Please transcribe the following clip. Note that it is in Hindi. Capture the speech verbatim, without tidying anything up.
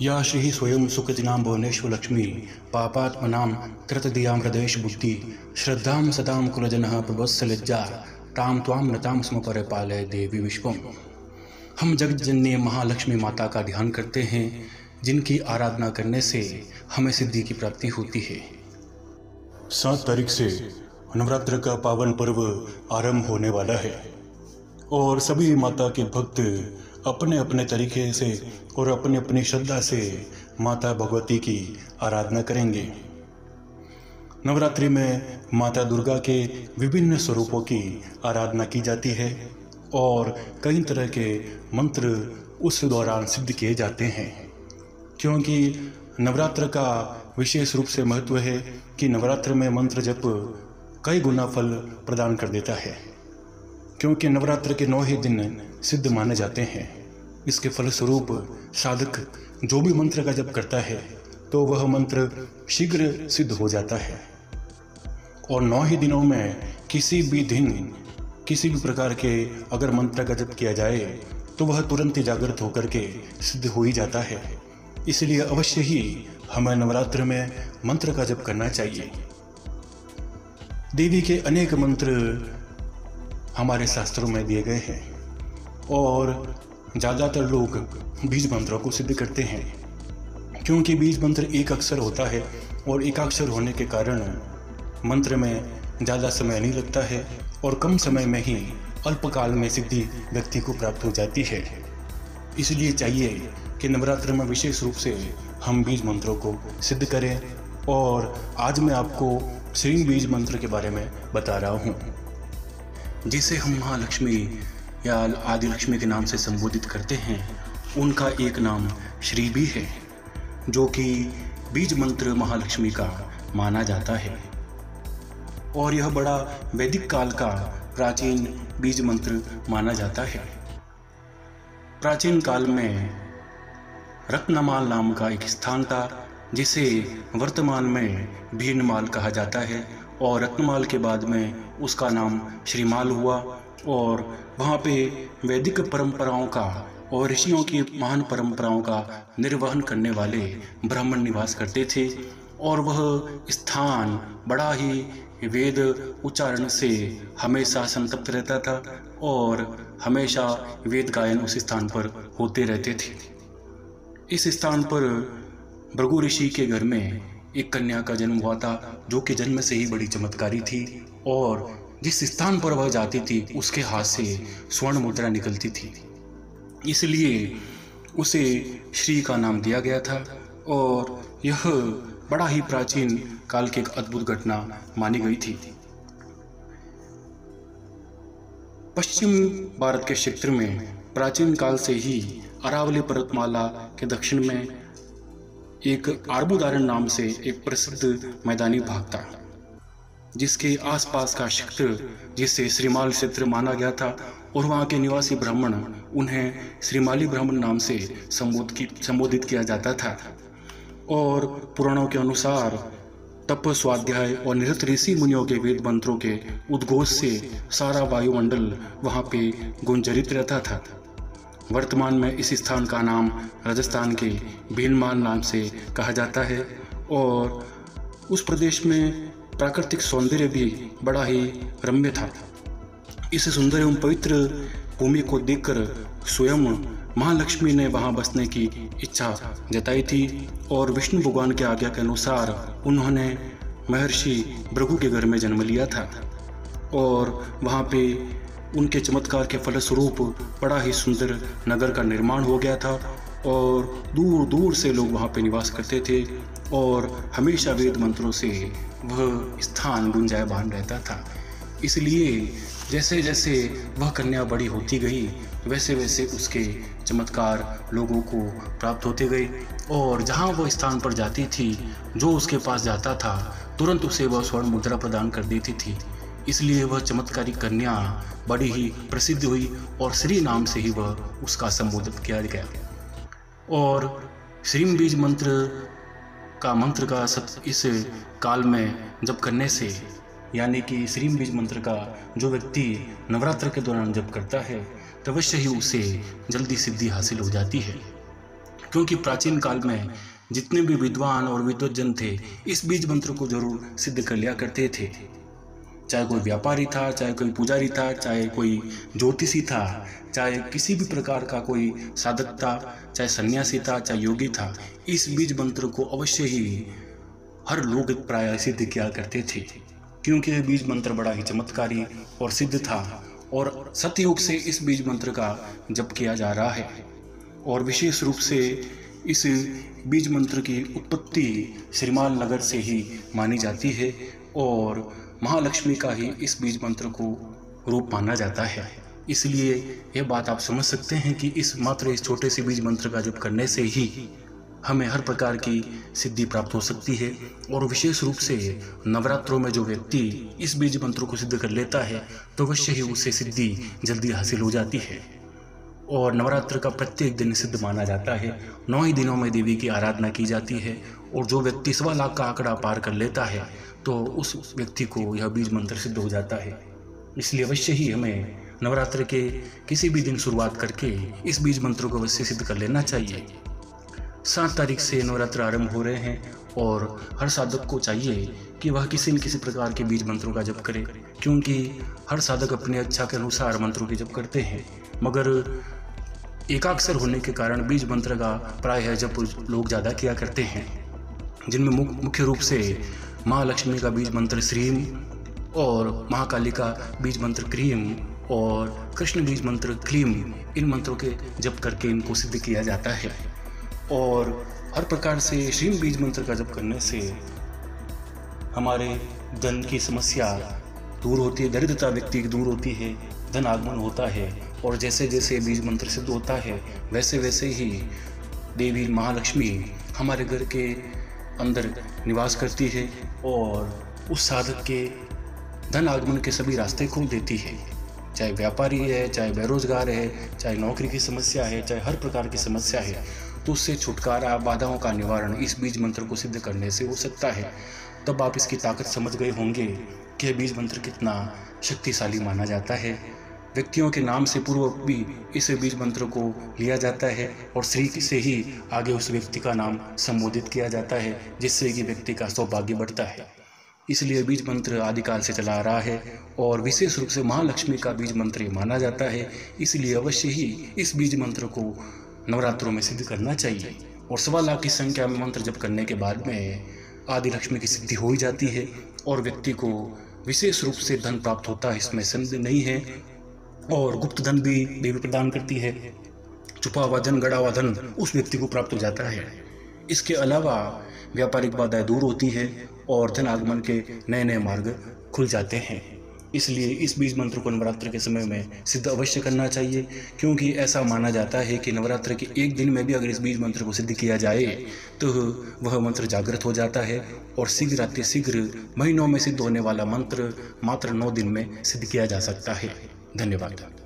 या श्री स्वयं सुकृतिनां भुवनेश्वर लक्ष्मी पापात्मनां कृतधियां हृदयेश बुद्धि श्रद्धां सदां कुलजनः प्रभस्सलज्जा तां त्वां नतां स्म परिपालय देवी विश्वम। हम जगत जननी महालक्ष्मी माता का ध्यान करते हैं, जिनकी आराधना करने से हमें सिद्धि की प्राप्ति होती है। सात तारीख से नवरात्र का पावन पर्व आरंभ होने वाला है और सभी माता के भक्त अपने अपने तरीके से और अपनी अपनी श्रद्धा से माता भगवती की आराधना करेंगे। नवरात्रि में माता दुर्गा के विभिन्न स्वरूपों की आराधना की जाती है और कई तरह के मंत्र उस दौरान सिद्ध किए जाते हैं, क्योंकि नवरात्र का विशेष रूप से महत्व है कि नवरात्र में मंत्र जप कई गुना फल प्रदान कर देता है, क्योंकि नवरात्र के नौ ही दिन सिद्ध माने जाते हैं। इसके फलस्वरूप साधक जो भी मंत्र का जप करता है तो वह मंत्र शीघ्र सिद्ध हो जाता है और नौ ही दिनों में किसी भी दिन किसी भी प्रकार के अगर मंत्र का जप किया जाए तो वह तुरंत ही जागृत होकर के सिद्ध हो ही जाता है। इसलिए अवश्य ही हमें नवरात्र में मंत्र का जप करना चाहिए। देवी के अनेक मंत्र हमारे शास्त्रों में दिए गए हैं और ज़्यादातर लोग बीज मंत्रों को सिद्ध करते हैं, क्योंकि बीज मंत्र एक अक्षर होता है और एकाक्षर होने के कारण मंत्र में ज़्यादा समय नहीं लगता है और कम समय में ही अल्पकाल में सिद्धि व्यक्ति को प्राप्त हो जाती है। इसलिए चाहिए कि नवरात्र में विशेष रूप से हम बीज मंत्रों को सिद्ध करें और आज मैं आपको श्री बीज मंत्र के बारे में बता रहा हूँ, जिसे हम महालक्ष्मी या आदि लक्ष्मी के नाम से संबोधित करते हैं। उनका एक नाम श्री भी है, जो कि बीज मंत्र महालक्ष्मी का माना जाता है और यह बड़ा वैदिक काल का प्राचीन बीज मंत्र माना जाता है। प्राचीन काल में रत्नमाल नाम का एक स्थान था, जिसे वर्तमान में भीनमाल कहा जाता है और रत्नमाल के बाद में उसका नाम श्रीमाल हुआ और वहाँ पे वैदिक परंपराओं का और ऋषियों की महान परंपराओं का निर्वहन करने वाले ब्राह्मण निवास करते थे और वह स्थान बड़ा ही वेद उच्चारण से हमेशा संतप्त रहता था और हमेशा वेद गायन उस स्थान पर होते रहते थे। इस स्थान पर भृगु ऋषि के घर में एक कन्या का जन्म हुआ था, जो कि जन्म से ही बड़ी चमत्कारी थी और जिस स्थान पर वह जाती थी उसके हाथ से स्वर्ण मुद्रा निकलती थी, इसलिए उसे श्री का नाम दिया गया था और यह बड़ा ही प्राचीन काल की एक अद्भुत घटना मानी गई थी। पश्चिम भारत के क्षेत्र में प्राचीन काल से ही अरावली पर्वतमाला के दक्षिण में एक आर्बुदारण नाम से एक प्रसिद्ध मैदानी भाग था, जिसके आसपास का क्षेत्र जिसे श्रीमाल क्षेत्र माना गया था और वहाँ के निवासी ब्राह्मण उन्हें श्रीमाली ब्राह्मण नाम से संबोधित संबोधित किया जाता था और पुराणों के अनुसार तप स्वाध्याय और निरत ऋषि मुनियों के वेद मंत्रों के उद्घोष से सारा वायुमंडल वहाँ पे गुंजरित रहता था। वर्तमान में इस स्थान का नाम राजस्थान के भीनमाल नाम से कहा जाता है और उस प्रदेश में प्राकृतिक सौंदर्य भी बड़ा ही रम्य था। इस सुंदर एवं पवित्र भूमि को देखकर स्वयं महालक्ष्मी ने वहां बसने की इच्छा जताई थी और विष्णु भगवान के आज्ञा के अनुसार उन्होंने महर्षि भृगु के घर में जन्म लिया था और वहां पे उनके चमत्कार के फलस्वरूप बड़ा ही सुंदर नगर का निर्माण हो गया था और दूर दूर से लोग वहाँ पे निवास करते थे और हमेशा वेद मंत्रों से वह स्थान गुंजायमान रहता था। इसलिए जैसे जैसे वह कन्या बड़ी होती गई वैसे वैसे उसके चमत्कार लोगों को प्राप्त होते गए और जहाँ वह स्थान पर जाती थी, जो उसके पास जाता था तुरंत उसे वह स्वर्ण मुद्रा प्रदान कर देती थी। इसलिए वह चमत्कारी कन्या बड़ी ही प्रसिद्ध हुई और श्री नाम से ही वह उसका संबोधित किया गया। और श्री बीज मंत्र का मंत्र का सत इस काल में जप करने से, यानी कि श्री बीज मंत्र का जो व्यक्ति नवरात्र के दौरान जप करता है तो अवश्य ही उसे जल्दी सिद्धि हासिल हो जाती है, क्योंकि प्राचीन काल में जितने भी विद्वान और विद्वज्जन थे इस बीज मंत्र को जरूर सिद्ध कर लिया करते थे। चाहे कोई व्यापारी था, चाहे कोई पुजारी था, चाहे कोई ज्योतिषी था, चाहे किसी भी प्रकार का कोई साधक था, चाहे सन्यासी था, चाहे योगी था, इस बीज मंत्र को अवश्य ही हर लोग प्राय सिद्ध किया करते थे, क्योंकि यह बीज मंत्र बड़ा ही चमत्कारी और सिद्ध था और सतयुग से इस बीज मंत्र का जप किया जा रहा है। और विशेष रूप से इस बीज मंत्र की उत्पत्ति श्रीमान नगर से ही मानी जाती है और महालक्ष्मी का ही इस बीज मंत्र को रूप माना जाता है। इसलिए यह बात आप समझ सकते हैं कि इस मात्र इस छोटे से बीज मंत्र का जप करने से ही हमें हर प्रकार की सिद्धि प्राप्त हो सकती है। और विशेष रूप से नवरात्रों में जो व्यक्ति इस बीज मंत्र को सिद्ध कर लेता है तो अवश्य ही उसे सिद्धि जल्दी हासिल हो जाती है। और नवरात्र का प्रत्येक दिन सिद्ध माना जाता है। नौ ही दिनों में देवी की आराधना की जाती है और जो व्यक्ति सवा लाख का आंकड़ा पार कर लेता है तो उस व्यक्ति को यह बीज मंत्र सिद्ध हो जाता है। इसलिए अवश्य ही हमें नवरात्र के किसी भी दिन शुरुआत करके इस बीज मंत्र को अवश्य सिद्ध कर लेना चाहिए। सात तारीख से नवरात्र आरंभ हो रहे हैं और हर साधक को चाहिए कि वह किसी न किसी प्रकार के बीज मंत्रों का जप करे, क्योंकि हर साधक अपने इच्छा के अनुसार मंत्रों की जप करते हैं, मगर एकाक्षर होने के कारण बीज मंत्र का प्रायः जप लोग ज़्यादा किया करते हैं, जिनमें मुख्य रूप से महालक्ष्मी का बीज मंत्र श्रीम और महाकाली का बीज मंत्र क्रीम और कृष्ण बीज मंत्र क्लीम, इन मंत्रों के जप करके इनको सिद्ध किया जाता है। और हर प्रकार से श्रीम बीज मंत्र का जप करने से हमारे धन की समस्या दूर होती है, दरिद्रता व्यक्ति की दूर होती है, धन आगमन होता है। और जैसे जैसे बीज मंत्र सिद्ध होता है वैसे वैसे ही देवी महालक्ष्मी हमारे घर के अंदर निवास करती है और उस साधक के धन आगमन के सभी रास्ते खोल देती है। चाहे व्यापारी है, चाहे बेरोजगार है, चाहे नौकरी की समस्या है, चाहे हर प्रकार की समस्या है, तो उससे छुटकारा, बाधाओं का निवारण इस बीज मंत्र को सिद्ध करने से हो सकता है। तब आप इसकी ताकत समझ गए होंगे कि यह बीज मंत्र कितना शक्तिशाली माना जाता है। व्यक्तियों के नाम से पूर्व भी इस बीज मंत्र को लिया जाता है और श्री से ही आगे उस व्यक्ति का नाम संबोधित किया जाता है, जिससे कि व्यक्ति का सौभाग्य बढ़ता है। इसलिए बीज मंत्र आदिकाल से चला आ रहा है और विशेष रूप से महालक्ष्मी का बीज मंत्र माना जाता है। इसलिए अवश्य ही इस बीज मंत्र को नवरात्रों में सिद्ध करना चाहिए। और सवा लाख की संख्या में मंत्र जप करने के बाद में आदि लक्ष्मी की सिद्धि हो ही जाती है और व्यक्ति को विशेष रूप से धन प्राप्त होता है, इसमें संदेह नहीं है। और गुप्त धन भी देवी प्रदान करती है, छुपा हुआ धन, गड़ा हुआ धन उस व्यक्ति को प्राप्त हो जाता है। इसके अलावा व्यापारिक बाधाएं दूर होती है और धन आगमन के नए नए मार्ग खुल जाते हैं। इसलिए इस बीज मंत्र को नवरात्र के समय में सिद्ध अवश्य करना चाहिए, क्योंकि ऐसा माना जाता है कि नवरात्र के एक दिन में भी अगर इस बीज मंत्र को सिद्ध किया जाए तो वह मंत्र जागृत हो जाता है और शीघ्र अतिशीघ्र महीनों में सिद्ध होने वाला मंत्र मात्र नौ दिन में सिद्ध किया जा सकता है। धन्यवाद।